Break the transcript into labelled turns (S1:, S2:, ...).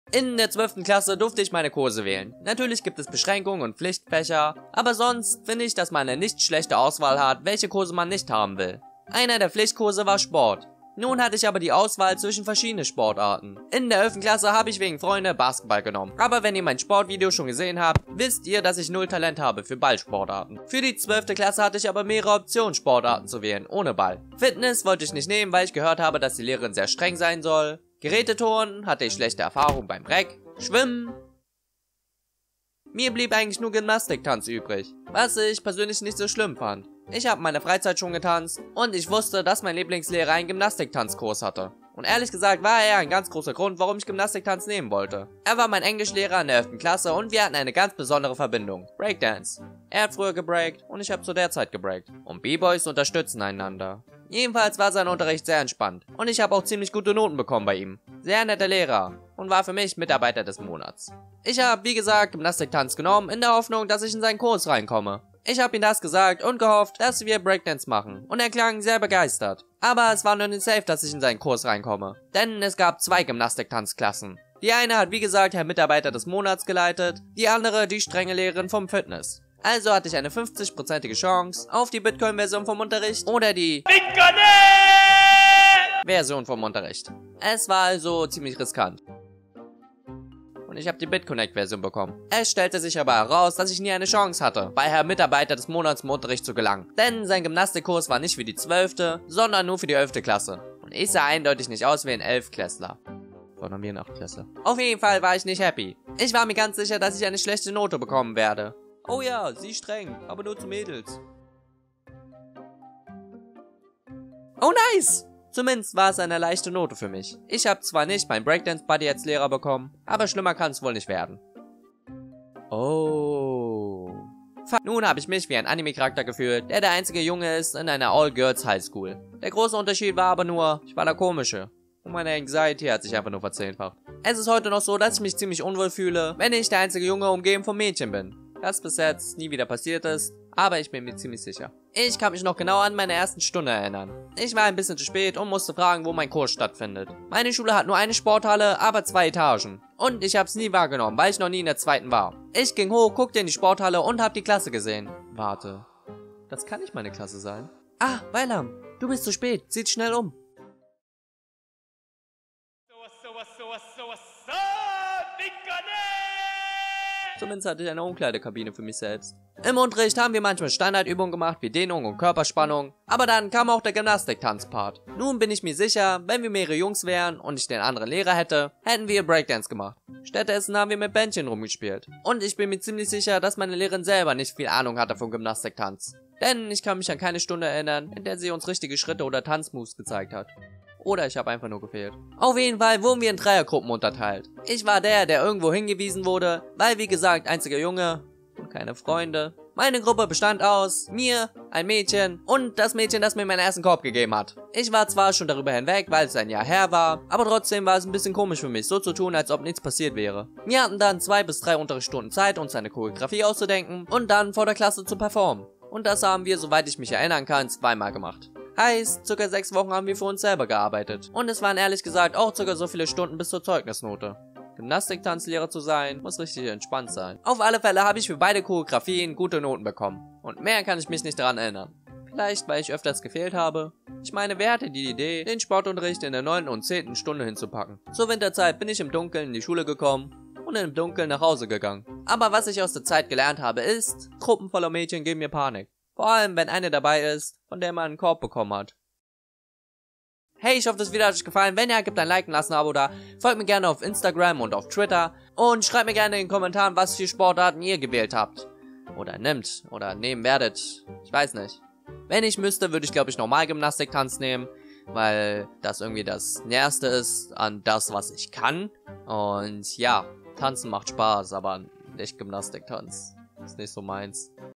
S1: In der 12. Klasse durfte ich meine Kurse wählen. Natürlich gibt es Beschränkungen und Pflichtfächer, aber sonst finde ich, dass man eine nicht schlechte Auswahl hat, welche Kurse man nicht haben will. Einer der Pflichtkurse war Sport. Nun hatte ich aber die Auswahl zwischen verschiedenen Sportarten. In der 11. Klasse habe ich wegen Freunde Basketball genommen. Aber wenn ihr mein Sportvideo schon gesehen habt, wisst ihr, dass ich null Talent habe für Ballsportarten. Für die 12. Klasse hatte ich aber mehrere Optionen, Sportarten zu wählen, ohne Ball. Fitness wollte ich nicht nehmen, weil ich gehört habe, dass die Lehrerin sehr streng sein soll. Geräteturnen hatte ich schlechte Erfahrungen beim Reck. Schwimmen. Mir blieb eigentlich nur Gymnastiktanz übrig, was ich persönlich nicht so schlimm fand. Ich habe in meiner Freizeit schon getanzt und ich wusste, dass mein Lieblingslehrer einen Gymnastiktanzkurs hatte. Und ehrlich gesagt war er ein ganz großer Grund, warum ich Gymnastiktanz nehmen wollte. Er war mein Englischlehrer in der 11. Klasse und wir hatten eine ganz besondere Verbindung. Breakdance. Er hat früher gebreakt und ich habe zu der Zeit gebreakt. Und B-Boys unterstützen einander. Jedenfalls war sein Unterricht sehr entspannt und ich habe auch ziemlich gute Noten bekommen bei ihm. Sehr netter Lehrer und war für mich Mitarbeiter des Monats. Ich habe, wie gesagt, Gymnastiktanz genommen in der Hoffnung, dass ich in seinen Kurs reinkomme. Ich habe ihm das gesagt und gehofft, dass wir Breakdance machen und er klang sehr begeistert. Aber es war noch nicht safe, dass ich in seinen Kurs reinkomme, denn es gab 2 Gymnastiktanzklassen. Die eine hat, wie gesagt, Herr Mitarbeiter des Monats geleitet, die andere die strenge Lehrerin vom Fitness. Also hatte ich eine 50%ige Chance auf die Bitcoin-Version vom Unterricht oder die Version vom Unterricht. Es war also ziemlich riskant. Und ich habe die BitConnect-Version bekommen. Es stellte sich aber heraus, dass ich nie eine Chance hatte, bei Herr Mitarbeiter des Monats im Unterricht zu gelangen. Denn sein Gymnastikkurs war nicht für die 12., sondern nur für die 11. Klasse. Und ich sah eindeutig nicht aus wie ein 11-Klässler. Sondern wie ein 8-Klässler. Auf jeden Fall war ich nicht happy. Ich war mir ganz sicher, dass ich eine schlechte Note bekommen werde. Oh ja, sie streng, aber nur zu Mädels. Oh nice! Zumindest war es eine leichte Note für mich. Ich habe zwar nicht meinen Breakdance-Buddy als Lehrer bekommen, aber schlimmer kann es wohl nicht werden. Oh. Nun habe ich mich wie ein Anime-Charakter gefühlt, der einzige Junge ist in einer All-Girls-Highschool. Der große Unterschied war aber nur, ich war der Komische. Und meine Anxiety hat sich einfach nur verzehnfacht. Es ist heute noch so, dass ich mich ziemlich unwohl fühle, wenn ich der einzige Junge umgeben von Mädchen bin. Das bis jetzt nie wieder passiert ist, aber ich bin mir ziemlich sicher. Ich kann mich noch genau an meine ersten Stunde erinnern. Ich war ein bisschen zu spät und musste fragen, wo mein Kurs stattfindet. Meine Schule hat nur eine Sporthalle, aber 2 Etagen. Und ich hab's nie wahrgenommen, weil ich noch nie in der 2. war. Ich ging hoch, guckte in die Sporthalle und hab die Klasse gesehen. Warte, das kann nicht meine Klasse sein. Ah, Weilam, du bist zu spät, zieh dich schnell um. Zumindest hatte ich eine Umkleidekabine für mich selbst. Im Unterricht haben wir manchmal Standardübungen gemacht wie Dehnung und Körperspannung, aber dann kam auch der Gymnastik-Tanzpart. Nun bin ich mir sicher, wenn wir mehrere Jungs wären und ich den anderen Lehrer hätte, hätten wir Breakdance gemacht. Stattdessen haben wir mit Bändchen rumgespielt. Und ich bin mir ziemlich sicher, dass meine Lehrerin selber nicht viel Ahnung hatte vom Gymnastiktanz. Denn ich kann mich an keine Stunde erinnern, in der sie uns richtige Schritte oder Tanzmoves gezeigt hat. Oder ich habe einfach nur gefehlt. Auf jeden Fall wurden wir in Dreiergruppen unterteilt. Ich war der irgendwo hingewiesen wurde, weil wie gesagt einziger Junge und keine Freunde. Meine Gruppe bestand aus mir, ein Mädchen und das Mädchen, das mir meinen ersten Korb gegeben hat. Ich war zwar schon darüber hinweg, weil es ein Jahr her war, aber trotzdem war es ein bisschen komisch für mich, so zu tun, als ob nichts passiert wäre. Wir hatten dann 2 bis 3 Unterrichtsstunden Zeit, uns eine Choreografie auszudenken und dann vor der Klasse zu performen. Und das haben wir, soweit ich mich erinnern kann, 2-mal gemacht. Heißt, ca. 6 Wochen haben wir für uns selber gearbeitet. Und es waren ehrlich gesagt auch ca. so viele Stunden bis zur Zeugnisnote. Gymnastiktanzlehrer zu sein, muss richtig entspannt sein. Auf alle Fälle habe ich für beide Choreografien gute Noten bekommen. Und mehr kann ich mich nicht daran erinnern. Vielleicht, weil ich öfters gefehlt habe. Ich meine, wer hatte die Idee, den Sportunterricht in der 9. und 10. Stunde hinzupacken? Zur Winterzeit bin ich im Dunkeln in die Schule gekommen und im Dunkeln nach Hause gegangen. Aber was ich aus der Zeit gelernt habe ist, Gruppen voller Mädchen geben mir Panik. Vor allem, wenn eine dabei ist, von der man einen Korb bekommen hat. Hey, ich hoffe, das Video hat euch gefallen. Wenn ja, gebt ein Like und lasst ein Abo da. Folgt mir gerne auf Instagram und auf Twitter. Und schreibt mir gerne in den Kommentaren, was für Sportarten ihr gewählt habt. Oder nimmt. Oder nehmen werdet. Ich weiß nicht. Wenn ich müsste, würde ich, glaube ich, normal Gymnastiktanz nehmen. Weil das irgendwie das Nächste ist an das, was ich kann. Und ja, Tanzen macht Spaß, aber nicht Gymnastiktanz. Ist nicht so meins.